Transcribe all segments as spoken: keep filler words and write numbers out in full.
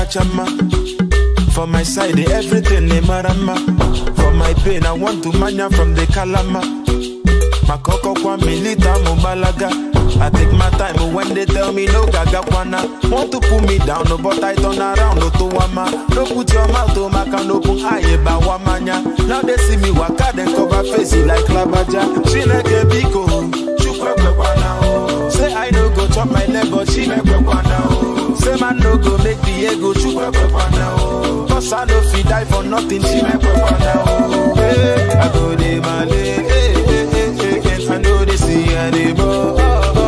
kachama. For my side, everything they marama. For my pain, I want to mania from the Kalama. Makoko kwa milita mubalaga. I take my time when they tell me no gaga kwana. Want to pull me down, no, but I turn around, no to wama. No put your mouth to maka, no put aye ba wamanya. Now they see me waka, then cover face it like Labaja. She like a biko, chukwe kwana. Say I no go chop my leg, but she make kwana. Say man no go make the ego, chukwe kwana. Cause I no fit die for nothing, she make kwana. Hey, I go de male, hey, hey, hey, hey, hey. I know they see anymore.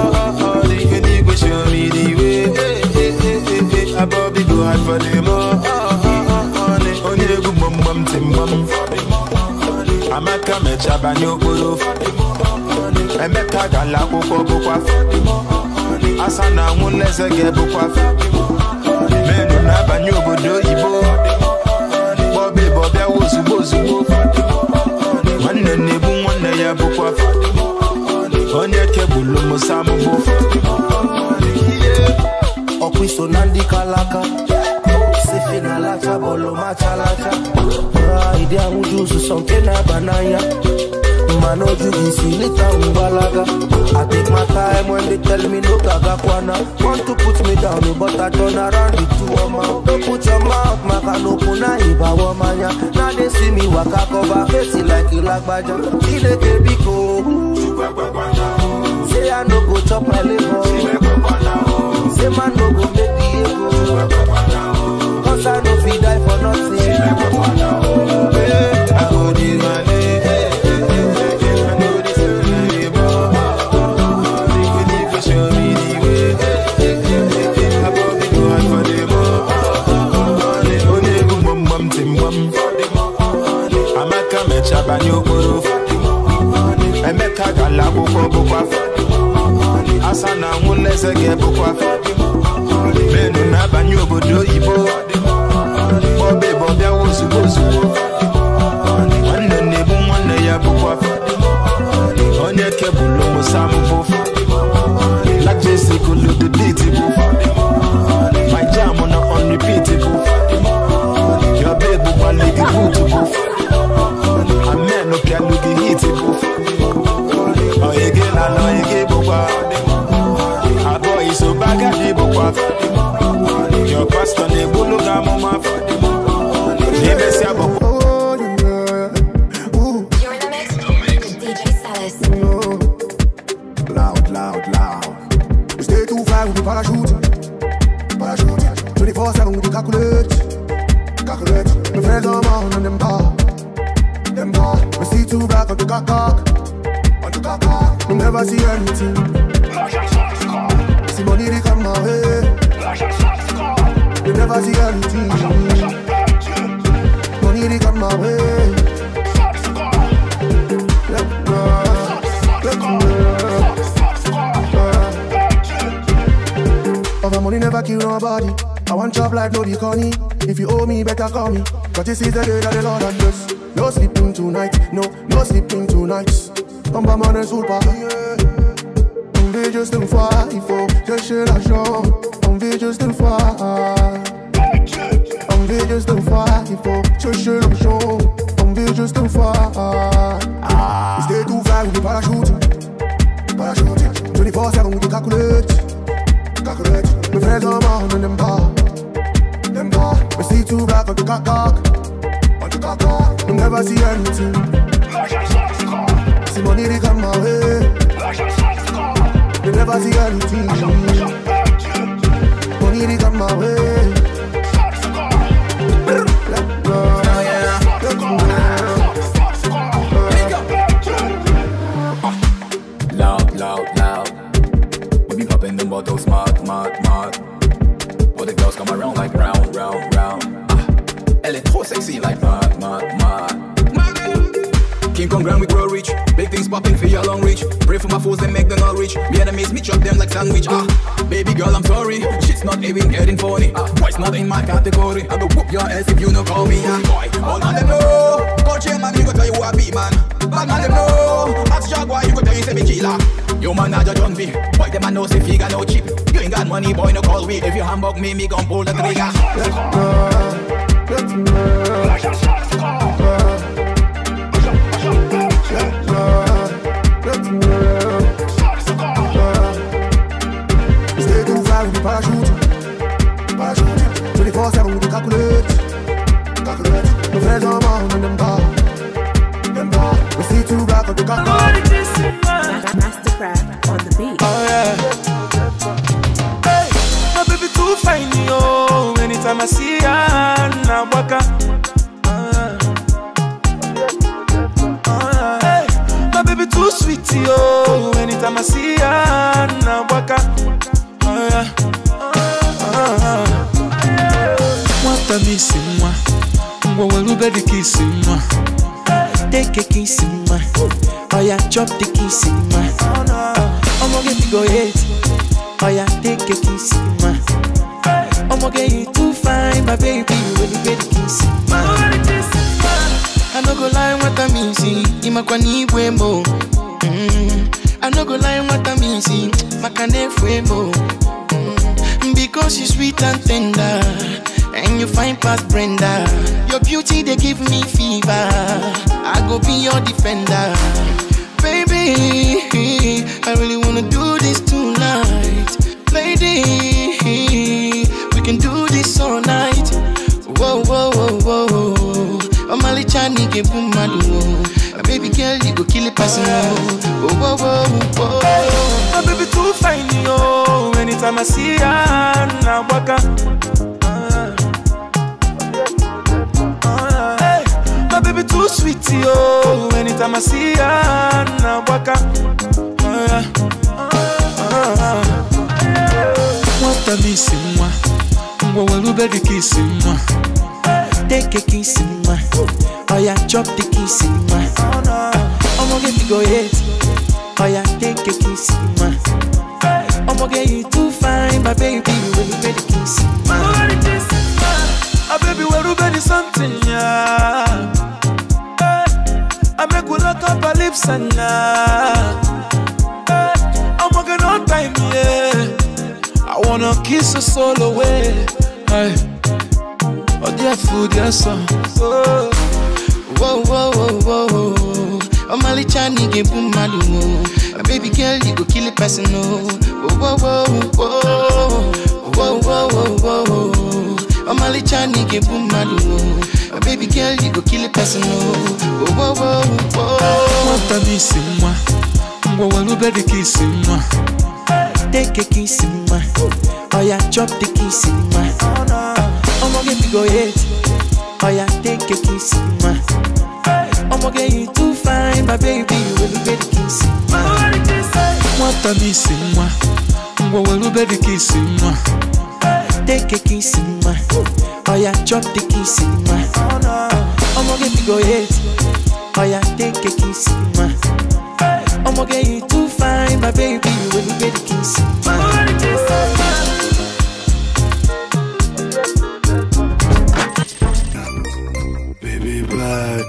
Show me the way, hey, hey, hey, hey, hey. I probably go hard for them all. On you go mum mum tim mum. I'm a come chap and you go. I make a gala boko boko. Asana won't let us get boko. Men do not ban you go do ibo. Bobby Bobby was supposed to go. One day nebu one day ya boko. On your cable musamu bo. Okwiso nandi kalaka Sefina lacha bolo macha lacha Idea mujusu sonke na banaya Manoju gisi lita umbalaga I take my time when they tell me no gaga kwana. Want to put me down but I turn around the two of my. Don't put your mouth maka no puna iba wamanya. Now they see me waka cover face like you like baja. Ile kebiko Say I no go chop my liver. Say man no go make the ego. Cause I no fit die for nothing. I go the money. I know this is anymore. You need to show me the way. I probably go hard for them all. Only go mum mum tim mum. I'm a come chop and you go. I make a gala boko boko. Asana won't get boko. Men do not ban you go do ibo. Bobby Bobby was supposed to go. One day nebu one day ya boko. On your cable no samu bo. Like Jesse could look the beatable. My jam on unrepeatable. Your baby one leg bootable. A man no can look hitable. Oh you get la no you get boko. So back at the book. Your pastor, they will look at mama. You're in the mix with D J Smooth. Loud, loud, loud. We stay too far with the parachute. Parachute. twenty-four seven with the calculate. Calculate. My friends are on and them bar. Them bar. We see two back on the cock cock. On the cock cock. We never see anything. See money they come my way. You never see anything. Money they come my way. Let go, let go. Over money never kill nobody. I want job like no deconny. If you owe me, better call me. But this is the day that the Lord has blessed. No sleeping tonight, no, no sleeping tonight. I'm by man and super. On veut juste une fois, il faut chercher l'argent. On veut juste une fois. On veut juste une fois, il faut chercher l'argent. On veut juste une fois. We stay too far with the parachute. Parachute. twenty-four seven with the calculate. Calculate. My friends are on and them bar. Them bar. We see two black on the cock cock. On the cock cock. We never see anything. See money they come my way. You never see anything. Money they come my way. Let go. Let go. Loud, loud, loud. We be popping them bottles, smart, smart, smart. All the girls come around like round, round, round. Ah, elle est trop sexy like mad, mad, mad. King Kong grand we grow rich. Big things popping for your long reach. Pray for my foes and make them all rich. Me enemies me chop them like sandwich. Ah, baby girl I'm sorry. Shit's not even getting funny. Ah, boy's not in my category. I go whoop your ass if you no call me. Ah, boy, all man them know. Coach man, you go tell you who I be man. Bad man them know. Ask Jaguar, you go tell you say me killer. You man a judge on me. Boy, them a know say figure no cheap. You ain't got money, boy, no call we. If you humbug me, me gon' pull the trigger. Stay too far with the parachute. Parachute. twenty-four seven with the calculate. Calculate. No friends on my own and them bar. Them bar. We see two black on the calculate. Mastercraft on the beat. Oh yeah. Hey, my baby too fine, yo. Anytime I see her, now waka. Uh, uh, hey, my baby too sweet, yo. Anytime I see her, now waka. Oh yeah. Uh, uh, what a missing one. What will you be the kissing one? Take a kiss in my. Oh yeah, chop the kiss in my. I'm gonna get you go hit. Oh yeah, take a kiss in my. I'm gonna get you too fine, my baby. When you get the kiss in my. I no go lie, what I mean, see. Ima kwa ni wemo. I no go lie, what I mean, see. Makane fuemo. Because you're sweet and tender. And you find past Brenda. Your beauty, they give me fever. I go be your defender. Baby, I really wanna do this tonight. Lady, we can do this all night. Whoa, whoa, whoa, whoa. Oh, my Chani get boom, my baby girl, you go kill it passing. Whoa, whoa, whoa, whoa. My baby too fine, yo. Anytime I see her, now waka. My baby too sweet, yo. Anytime I see her, now waka. Oh yeah. Oh, oh. What a missing one. What will you be the kissing one? Take a kiss in my. Oh yeah, chop the kiss in my. I'm gonna get you go hit. Oh yeah, take a kiss in my. I'm gonna get you too fine, my baby. Will you be the kiss in my? Ah, baby, will you be the something, yeah? I make you lock up her lips and now I'm working on time, yeah. I wanna kiss her soul away. Hey. Oh, dear food, dear son. Oh. Whoa, whoa, whoa, whoa. Oh, my Chani get boom, madu. Baby girl, you go kill it, person, no. Whoa, whoa, whoa, whoa, whoa, whoa, whoa. Oh, my Chani get boom, madu. Baby girl, you go kill a person, oh, whoa, whoa, whoa. What a missing one. What will you be the kissing one? Take a kiss in my. Oh yeah, chop the kiss in my. I'm gonna get you go hit. Oh yeah, take a kiss in my. I'm gonna get you too fine, my baby. Will you be the kiss in my? What a missing one. What will you be the kissing one? Take a kiss in my. Oh yeah, chop the kiss in my. I'm gonna get you go hit. Oh yeah, take a kiss in my. I'm gonna get you too fine, my baby. When you get the kiss in my. Baby black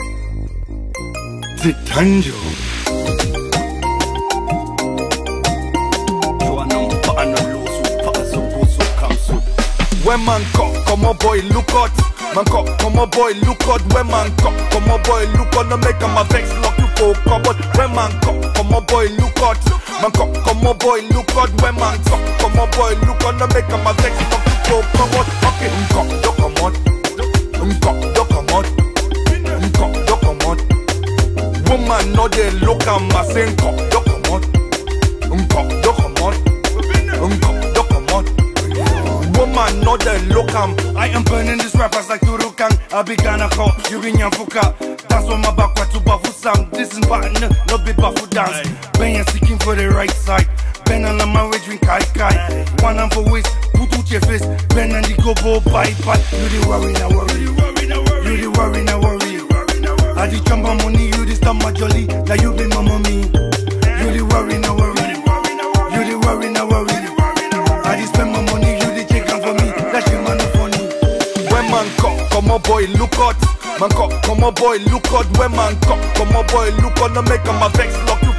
Titanjo. When man cock, come on boy, look out. Man cock, come on boy, look out. When man cock, come on boy, look out. No make him a vex, lock you for cupboard. When man cock, come on boy, look out. Man cock, come on boy, look out. When man cock, come on boy, look out. No make him a vex, lock you for cupboard. Okay, um cock, do come on, um cock, do come on, um cock, do come on. Woman no dey look at my saying cock, do come on, um cock, do come on, um cock, do come on. Woman, not the look am. I am burning these rappers like Turukan. I be Ghana call, you be Nyanfuka. That's on my back, what to Bafu sound. This is partner, no be Bafu dance. Ben you seeking for the right side. Ben and my way drink kai kai. One hand for waist, put out your face. Ben and the go bo bye bye. You the worry now worry. You the worry now worry. I the jump on money, you the stomach my jolly. That you be my mommy. You the worry now worry. You the worry now worry. I the spend my money, you the chicken for me. That you man funny. When man cock, come on boy, look out. Man cock, come on boy, look out. When man cock, come on boy, look out. No make him a vex, lock you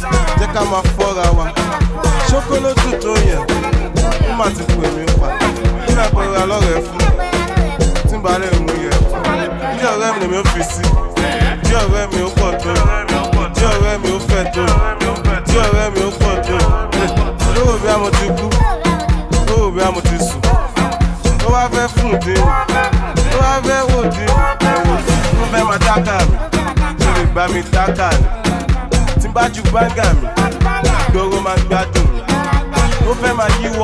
jẹ́ ká máa fọ́ra wa. Ṣókólótù tó yẹ, ó má ti pè mí pa. Nígbà pẹ̀lú alọ́rẹ̀ fún, tí ń bá lè mú yẹ. Bí ọ̀rẹ́ mi lèmi ó fi sí, bí ọ̀rẹ́ mi ó pọ̀ tó, bí ọ̀rẹ́ mi ó fẹ́ tó, bí ọ̀rẹ́ mi ó pọ̀ tó. Lówó bí a mo ti kú, lówó bí a mo ti sùn. Ó wá fẹ́ fún dín, ó wá fẹ́ wò dín. Ó fẹ́ máa dákà mi, ṣe lè gbá mi dákà mi. Tí n bá ju báńgà mi, ìgboro máa gbádùn mi. Ó fẹ́ máa yíwọ́,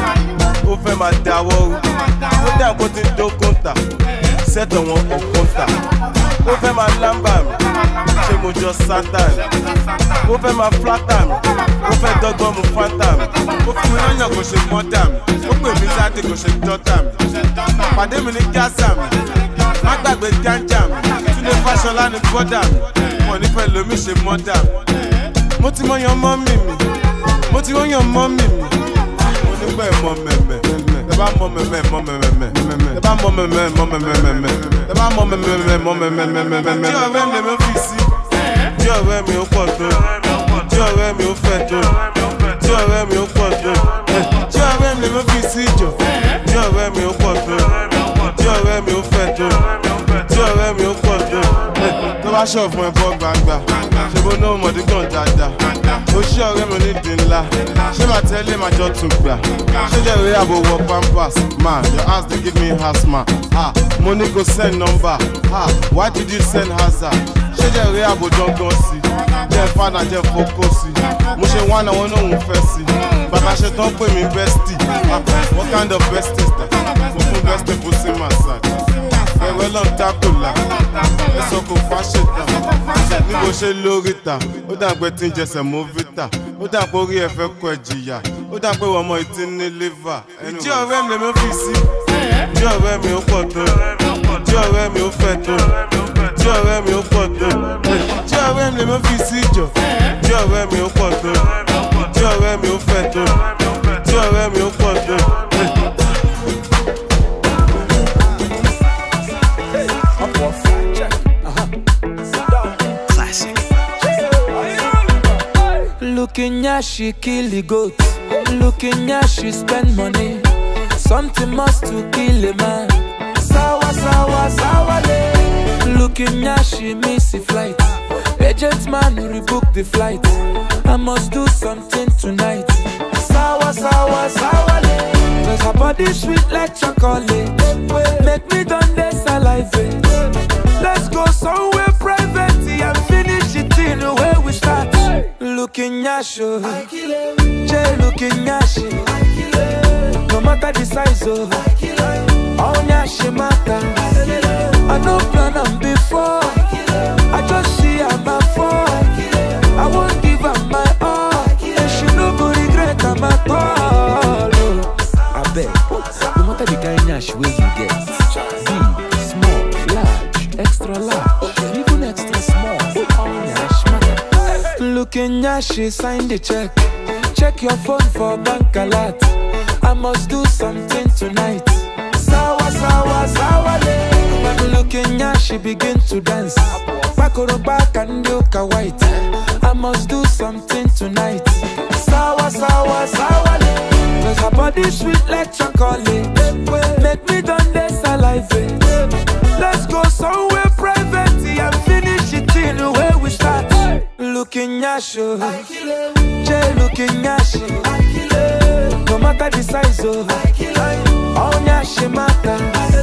ó fẹ́ máa dáwọ́ rú. Ó dà kó ti ń dó kóńtà, sẹ́tọ̀ wọn kò kóńtà. Ó fẹ́ máa lámbà mi, ṣé mo jọ sátán? Ó fẹ́ máa flátà mi, ó fẹ́ dọ́gbọ́n mu fáńtà mi. Ó fún mi lọ́yàn kò ṣe mọ́dà mi, ó pè mí sáde kò ṣe dọ́tà mi. Pàdé mi ní Gaza mi, má gbàgbé gánjà mi. Túnde Fáṣọlá ní bọ́dà mi, wọ́n nífẹ̀ẹ́ lómi ṣe mọ́dà mi. Mo ti mọ yan mọ́mì mi, mo ti mọ yan mọ́mì mi. Mo nígbà ẹ̀ mọ mẹ̀mẹ̀, ẹ bá mọ mẹ̀mẹ̀ mọ mẹ̀mẹ̀, ẹ bá mọ mẹ̀mẹ̀ mọ mẹ̀mẹ̀, ẹ bá mọ mẹ̀mẹ̀ mọ mẹ̀mẹ̀. Tí ọ̀rẹ́ mi lèmi fi sí, tí ọ̀rẹ́ mi ó pọ̀ tó, tí ọ̀rẹ́ mi ó fẹ́ tó, tí ọ̀rẹ́ mi ó pọ̀ tó. Tí ọ̀rẹ́ mi lèmi fi sí jọ, tí ọ̀rẹ́ mi ó pọ̀ tó, tí ọ̀rẹ́ mi ó fẹ́ tó, tí ọ̀rẹ́ mi ó pọ̀ tó. Tó bá ṣọ̀ fún ẹ̀fọ́ gbangba, ṣe bó náà mọ̀dí gan dáadáa. Ó ṣí ọ̀rẹ́ mi onídìí ńlá, ṣé màá tẹ́lẹ̀ máa jọ tún gbà? Ṣé jẹ́ ìwé àbò wọ pampers? Man, your ass dey give me asthma. Ah, mo ní kò send number. Ah, why did you send hazard? Ṣé jẹ́ ìwé àbò dangan sí? Jẹ́ fana jẹ́ fokó sí. Mo ṣe wá náà wọn náà ń fẹ́ sí. Bàbá ṣe tán pè mí bestie. Ah, what kind of bestie is that? Mo fún bestie pussy massage. Ẹ̀rọ lọ́n tákùlà, ẹ̀sọ́ kò fà ṣètà. Ní bó ṣe lórí ta, ó dà pé tí ń jẹsẹ̀ mú vita. Ó dà pé orí ẹ̀ fẹ́ kọ ẹ̀ jìyà. Ó dà pé ọmọ ìtí ní liver. Ìjí ọ̀rẹ́ mi lèmi fi sí. Tí ọ̀rẹ́ mi ó pọ̀ tó, tí ọ̀rẹ́ mi ó fẹ́ tó, tí ọ̀rẹ́ mi ó pọ̀ tó. Tí ọ̀rẹ́ mi lèmi fi sí jọ. Tí ọ̀rẹ́ mi ó pọ̀ tó, tí ọ̀rẹ́ mi ó fẹ́ tó, tí ọ̀rẹ́ mi ó pọ̀ tó. Looking at she kill the goat. Looking at she spend money. Something must to kill a man. Sawa, sawa, sawa, le. Looking at she miss the flight. Agent man rebook the flight. I must do something tonight. Sawa, sawa, sawa, le. Cause her body sweet like chocolate. Make me done this salivate. Let's go somewhere private and finish it in the way we start. Looking at you, Jay looking at you. No matter the size of, all nyashi matter. I no plan on before. I just see her my fall. I won't give her my all. And she no go regret her at all. I beg, no matter the kind nyashi where you get, big, small, large, extra large, even extra small, all nyashi matter. Looking at she sign the check. Check your phone for bank alert. I must do something tonight. Sawa, sawa, sawa, le. When looking at she begin to dance. Back or back and look a white. I must do something tonight. Sawa, sawa, sawa, le. Cause her body sweet like chocolate. Make me done this salivate. Let's go somewhere private and finish it in the way we start. Looking at you, Jay looking at you. No matter the size of, all nyashi matter.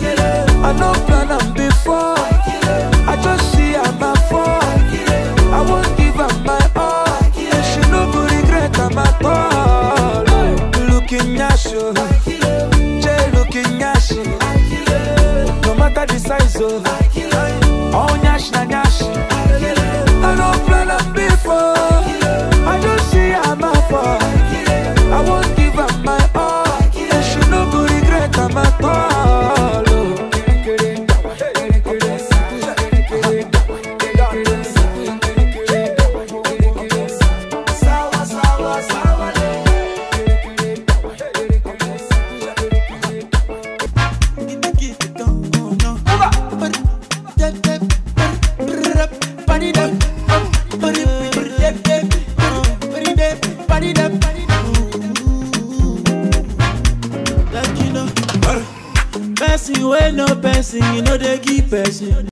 I no plan on before. I just see her my fall. I won't give her my all. And she no go regret her at all. Looking at you, Jay looking at you. No matter the size of, all nyashi na nyashi. I don't plan on before. I just see her my fall. I won't give her my all. And she no go regret her at all. Person wey no person, you know they give person.